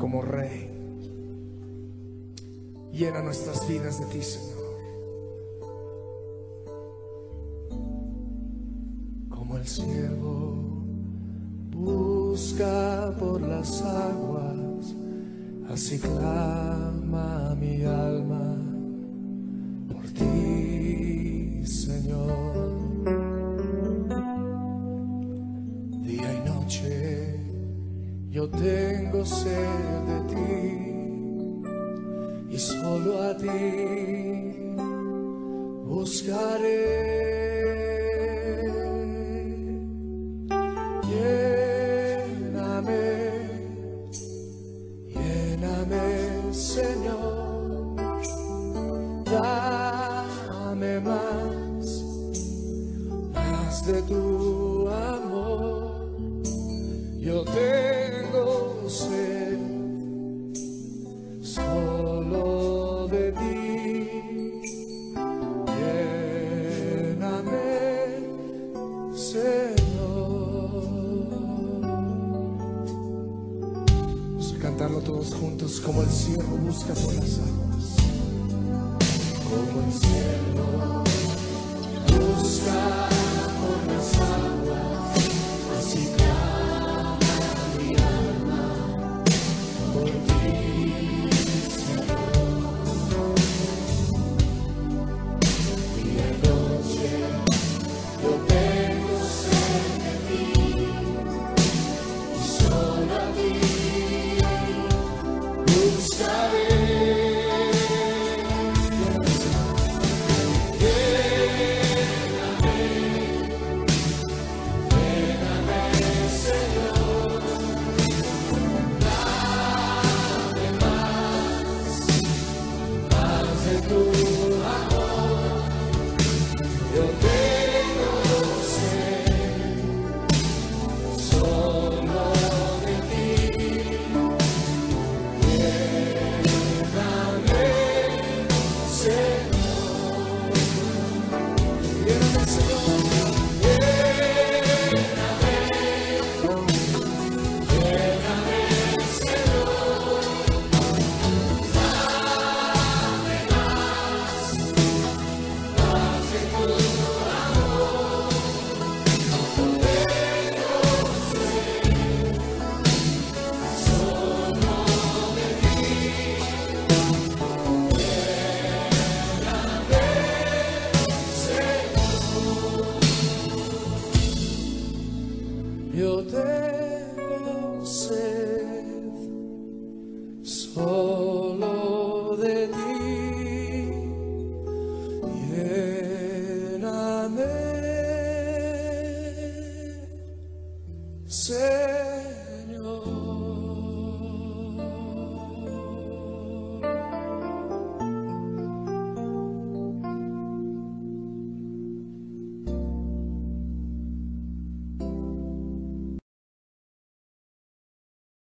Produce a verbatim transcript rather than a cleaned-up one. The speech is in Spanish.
como Rey. Llena nuestras vidas de ti, Señor. Como el siervo busca por las aguas, así clama mi alma por ti, Señor. Día y noche yo tengo sed de ti, y solo a ti buscaré. Señor, dame más, más de tu amor. Yo tengo sed solo de ti. Lléname, Señor. Vamos a cantarlo todos juntos. Como el siervo busca por las aguas, como el cielo busca